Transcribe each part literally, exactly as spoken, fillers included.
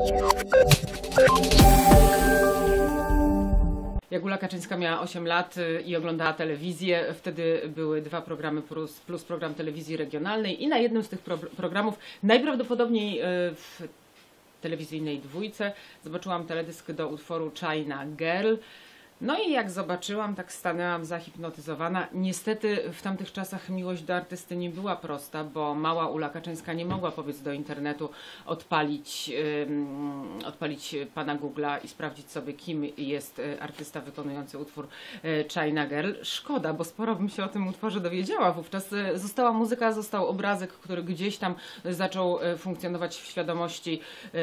Jak Ula Kaczyńska miała osiem lat i oglądała telewizję, wtedy były dwa programy plus, plus program telewizji regionalnej i na jednym z tych pro, programów, najprawdopodobniej w telewizyjnej dwójce, zobaczyłam teledysk do utworu China Girl. No i jak zobaczyłam, tak stanęłam zahipnotyzowana. Niestety w tamtych czasach miłość do artysty nie była prosta, bo mała Ula Kaczyńska nie mogła pobiec do internetu, odpalić, um, odpalić pana Google'a i sprawdzić sobie, kim jest artysta wykonujący utwór China Girl. Szkoda, bo sporo bym się o tym utworze dowiedziała. Wówczas została muzyka, został obrazek, który gdzieś tam zaczął funkcjonować w świadomości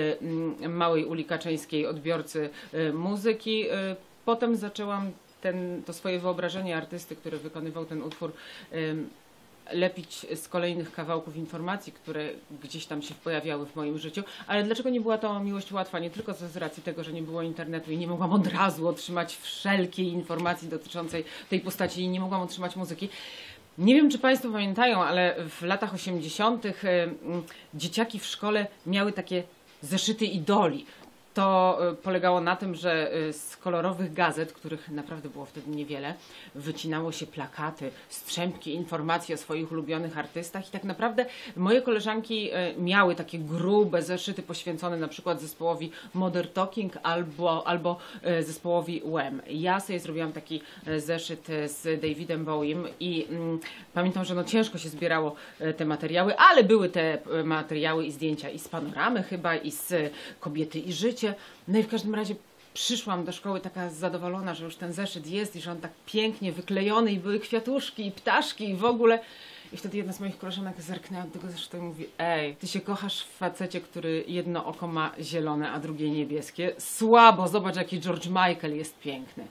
małej Uli Kaczyńskiej, odbiorcy muzyki. Potem zaczęłam ten, to swoje wyobrażenie artysty, który wykonywał ten utwór, ym, lepić z kolejnych kawałków informacji, które gdzieś tam się pojawiały w moim życiu. Ale dlaczego nie była to miłość łatwa? Nie tylko z racji tego, że nie było internetu i nie mogłam od razu otrzymać wszelkiej informacji dotyczącej tej postaci i nie mogłam otrzymać muzyki. Nie wiem, czy Państwo pamiętają, ale w latach osiemdziesiątych dzieciaki w szkole miały takie zeszyty idoli. To polegało na tym, że z kolorowych gazet, których naprawdę było wtedy niewiele, wycinało się plakaty, strzępki informacji o swoich ulubionych artystach i tak naprawdę moje koleżanki miały takie grube zeszyty poświęcone na przykład zespołowi Modern Talking albo, albo zespołowi Wham. Ja sobie zrobiłam taki zeszyt z Davidem Bowiem i mm, pamiętam, że no ciężko się zbierało te materiały, ale były te materiały i zdjęcia i z Panoramy chyba, i z Kobiety i życie. No i w każdym razie przyszłam do szkoły taka zadowolona, że już ten zeszyt jest i że on tak pięknie wyklejony i były kwiatuszki i ptaszki i w ogóle. I wtedy jedna z moich koleżanek zerknęła do tego zeszytu i mówi: ej, ty się kochasz w facecie, który jedno oko ma zielone, a drugie niebieskie. Słabo, zobacz jaki George Michael jest piękny.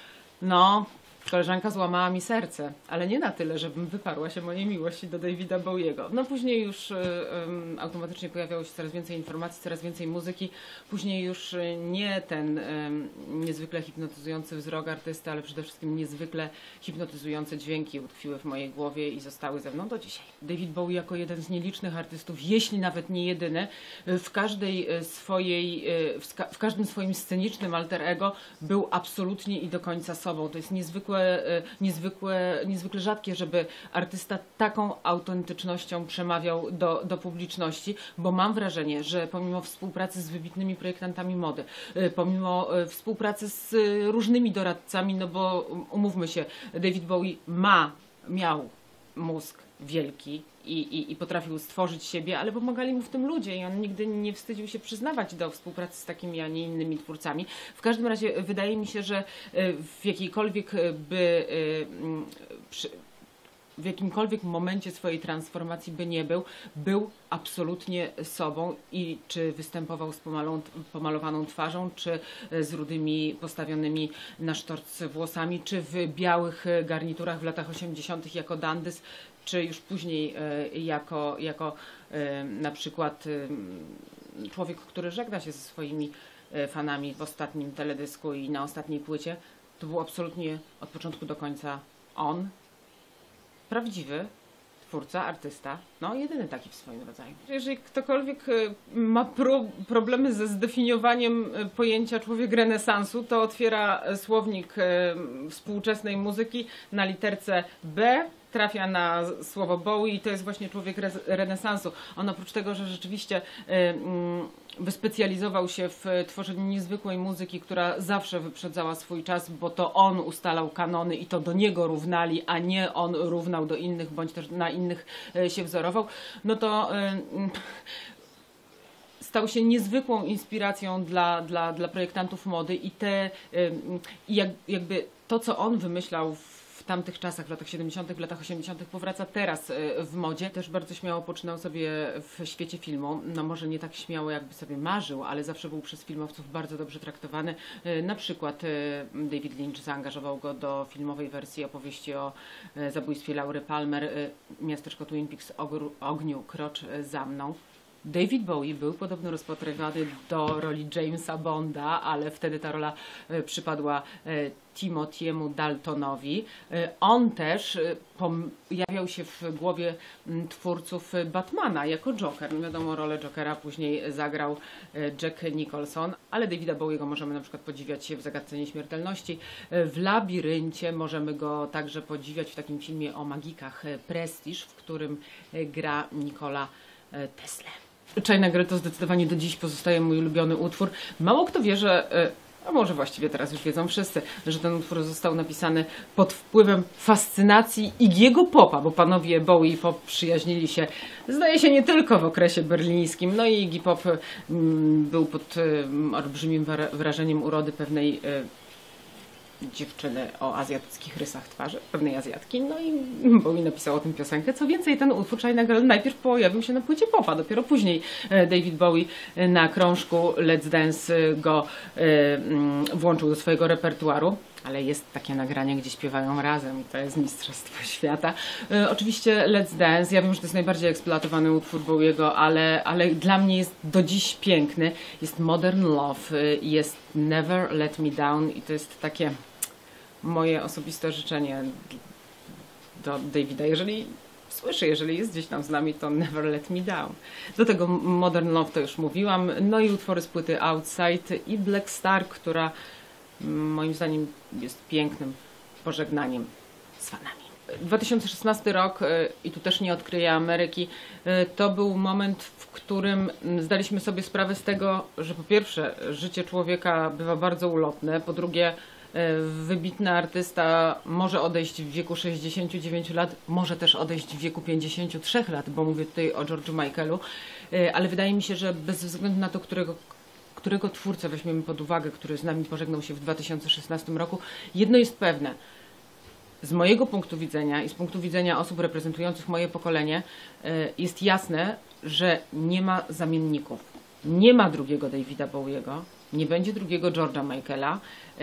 No, koleżanka złamała mi serce, ale nie na tyle, żebym wyparła się mojej miłości do Davida Bowiego. No później już um, automatycznie pojawiało się coraz więcej informacji, coraz więcej muzyki. Później już nie ten um, niezwykle hipnotyzujący wzrok artysty, ale przede wszystkim niezwykle hipnotyzujące dźwięki utkwiły w mojej głowie i zostały ze mną do dzisiaj. David Bowie jako jeden z nielicznych artystów, jeśli nawet nie jedyny, w każdej swojej, w, w każdym swoim scenicznym alter ego był absolutnie i do końca sobą. To jest niezwykle Niezwykłe, niezwykle rzadkie, żeby artysta taką autentycznością przemawiał do, do publiczności, bo mam wrażenie, że pomimo współpracy z wybitnymi projektantami mody, pomimo współpracy z różnymi doradcami, no bo umówmy się, David Bowie ma, miał mózg wielki i, i, i potrafił stworzyć siebie, ale pomagali mu w tym ludzie i on nigdy nie wstydził się przyznawać do współpracy z takimi, a nie innymi twórcami. W każdym razie wydaje mi się, że w jakiejkolwiek by przy, w jakimkolwiek momencie swojej transformacji by nie był, był absolutnie sobą i czy występował z pomalą, pomalowaną twarzą, czy z rudymi postawionymi na sztorc włosami, czy w białych garniturach w latach osiemdziesiątych jako dandys, czy już później jako, jako na przykład człowiek, który żegna się ze swoimi fanami w ostatnim teledysku i na ostatniej płycie. To był absolutnie od początku do końca on. Prawdziwy twórca, artysta, no jedyny taki w swoim rodzaju. Jeżeli ktokolwiek ma pro, problemy ze zdefiniowaniem pojęcia człowiek renesansu, to otwiera słownik współczesnej muzyki na literce B, trafia na słowo Bowie i to jest właśnie człowiek renesansu. On oprócz tego, że rzeczywiście wyspecjalizował się w tworzeniu niezwykłej muzyki, która zawsze wyprzedzała swój czas, bo to on ustalał kanony i to do niego równali, a nie on równał do innych, bądź też na innych się wzorował, no to stał się niezwykłą inspiracją dla, dla, dla projektantów mody i te, i jak, jakby to, co on wymyślał w tamtych czasach, w latach siedemdziesiątych, w latach osiemdziesiątych powraca teraz w modzie. Też bardzo śmiało poczynał sobie w świecie filmu. No może nie tak śmiało, jakby sobie marzył, ale zawsze był przez filmowców bardzo dobrze traktowany. Na przykład David Lynch zaangażował go do filmowej wersji opowieści o zabójstwie Laury Palmer, Miasteczko Twin Peaks, Ogniu, Krocz za mną. David Bowie był podobno rozpatrywany do roli Jamesa Bonda, ale wtedy ta rola e, przypadła e, Timothy'emu Daltonowi. E, on też e, pojawiał się w głowie m, twórców Batmana jako Joker. No wiadomo, rolę Jokera później zagrał e, Jack Nicholson, ale Davida Bowiego możemy na przykład podziwiać w Zagadce Nieśmiertelności. E, w Labiryncie możemy go także podziwiać w takim filmie o magikach e, Prestige, w którym e, gra Nikola e, Tesla. China Girl to zdecydowanie do dziś pozostaje mój ulubiony utwór. Mało kto wie, że, a może właściwie teraz już wiedzą wszyscy, że ten utwór został napisany pod wpływem fascynacji Iggy'ego Popa, bo panowie Bowie i Pop przyjaźnili się, zdaje się, nie tylko w okresie berlińskim. No i Iggy Pop mm, był pod mm, olbrzymim wrażeniem urody pewnej y, dziewczyny o azjatyckich rysach twarzy, pewnej Azjatki, no i Bowie napisał o tym piosenkę. Co więcej, ten utwór China Girl najpierw pojawił się na płycie Popa, dopiero później David Bowie na krążku Let's Dance go włączył do swojego repertuaru. Ale jest takie nagranie, gdzie śpiewają razem i to jest Mistrzostwo Świata. E, oczywiście Let's Dance, ja wiem, że to jest najbardziej eksploatowany utwór Bowiego, ale, ale dla mnie jest do dziś piękny. Jest Modern Love, jest Never Let Me Down i to jest takie moje osobiste życzenie do Davida. Jeżeli słyszy, jeżeli jest gdzieś tam z nami, to Never Let Me Down. Do tego Modern Love to już mówiłam. No i utwory z płyty Outside i Black Star, która moim zdaniem jest pięknym pożegnaniem z fanami. dwa tysiące szesnasty rok, i tu też nie odkryję Ameryki, to był moment, w którym zdaliśmy sobie sprawę z tego, że po pierwsze życie człowieka bywa bardzo ulotne, po drugie wybitny artysta może odejść w wieku sześćdziesięciu dziewięciu lat, może też odejść w wieku pięćdziesięciu trzech lat, bo mówię tutaj o George'u Michaelu, ale wydaje mi się, że bez względu na to, którego którego twórcę weźmiemy pod uwagę, który z nami pożegnał się w dwa tysiące szesnastym roku, jedno jest pewne. Z mojego punktu widzenia i z punktu widzenia osób reprezentujących moje pokolenie jest jasne, że nie ma zamienników. Nie ma drugiego Davida Bowiego, nie będzie drugiego George'a Michaela,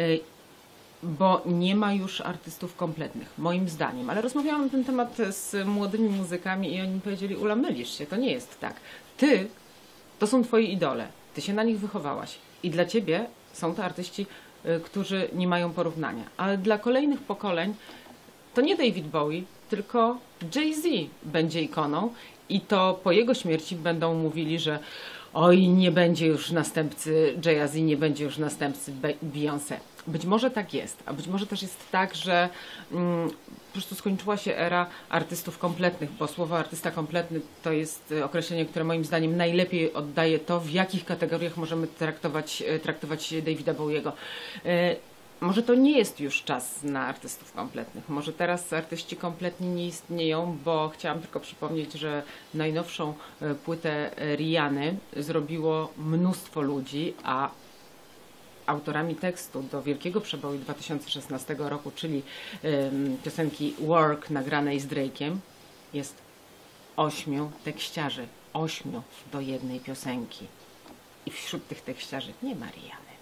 bo nie ma już artystów kompletnych, moim zdaniem. Ale rozmawiałam na ten temat z młodymi muzykami i oni mi powiedzieli: Ula, mylisz się, to nie jest tak. Ty, to są twoi idole. Ty się na nich wychowałaś i dla ciebie są to artyści, y, którzy nie mają porównania. Ale dla kolejnych pokoleń to nie David Bowie, tylko Jay-Z będzie ikoną i to po jego śmierci będą mówili, że oj, nie będzie już następcy Jay-Z, nie będzie już następcy Beyoncé. Być może tak jest, a być może też jest tak, że mm, po prostu skończyła się era artystów kompletnych, bo słowo artysta kompletny to jest określenie, które moim zdaniem najlepiej oddaje to, w jakich kategoriach możemy traktować, traktować Davida Bowiego. E, może to nie jest już czas na artystów kompletnych. Może teraz artyści kompletni nie istnieją, bo chciałam tylko przypomnieć, że najnowszą płytę Rihanny zrobiło mnóstwo ludzi, a autorami tekstu do wielkiego przeboju dwa tysiące szesnastego roku, czyli um, piosenki Work nagranej z Drake'iem, jest ośmiu tekściarzy. Ośmiu do jednej piosenki. I wśród tych tekściarzy nie ma Rihanny.